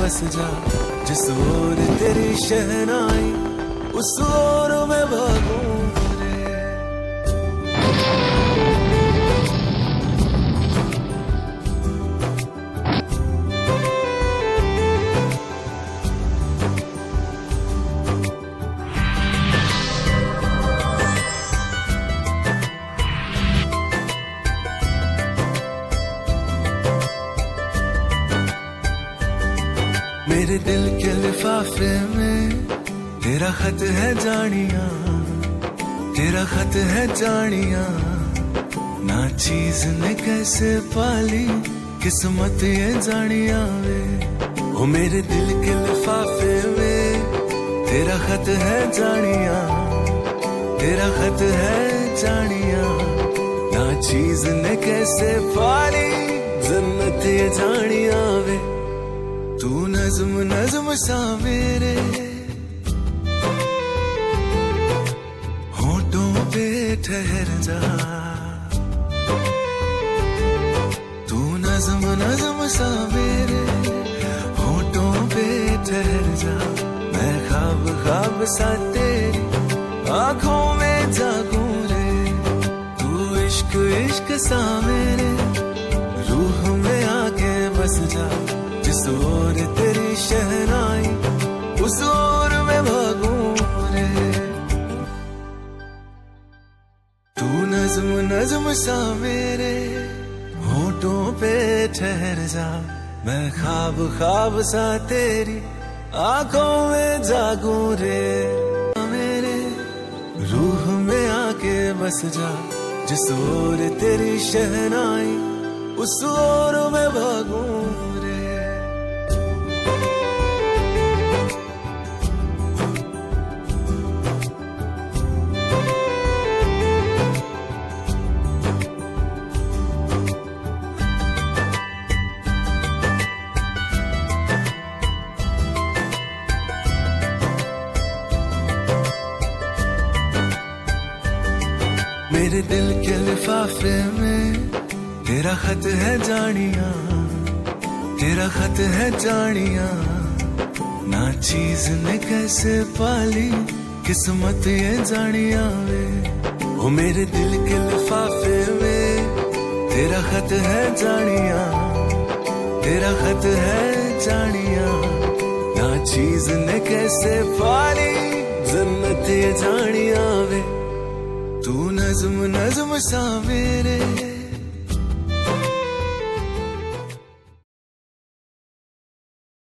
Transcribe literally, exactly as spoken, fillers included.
बस जा, जिस ओर तेरी शहनाई उस ओर मैं भागूं रे। मेरे दिल के लिफाफे में तेरा खत है जानिया, तेरा खत है जानिया। ना चीज ने कैसे पाली किस्मत ये जानिया वे। ओ मेरे दिल के लिफाफे में तेरा खत है जानिया, तेरा खत है जानिया। ना चीज ने कैसे पाली जन्नत ये जानिया वे। तू नज़्म नज़्म सा मेरे होठों पे ठहर जा, तू नज़्म नज़्म सा मेरे होठों पे ठहर जा। मैं ख्वाब ख्वाब सा तेरी आँखों में जागूं रे। तू इश्क इश्क सा मेरे रूह में आके बस जा, जिस ओर तेरी शहनाई उस ओर मैं भागूं रे। तू नज़्म नज़्म सा मेरे होठों पे ठहर जा। मैं ख्वाब ख्वाब सा तेरी आंखों में जागूं रे। मेरे रूह में आके बस जा, जिस ओर तेरी शहनाई उस ओर मैं भागूं रे। मेरे दिल के लिफाफे में तेरा खत है जानिया, तेरा खत है जानिया। ना चीज ने कैसे पाली किस्मत ये जानिया वे। ओ मेरे दिल के लिफाफे में तेरा खत है जानिया, तेरा खत है जानिया। ना चीज ने कैसे पाली जन्नत ये जानिया वे। तू नज़्म नज़्म सा मेरे